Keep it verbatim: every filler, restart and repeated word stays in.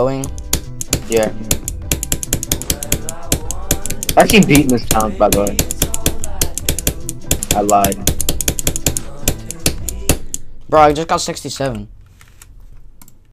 going? Yeah. I actually beaten this challenge, by the way. I lied. Bro, I just got sixty-seven.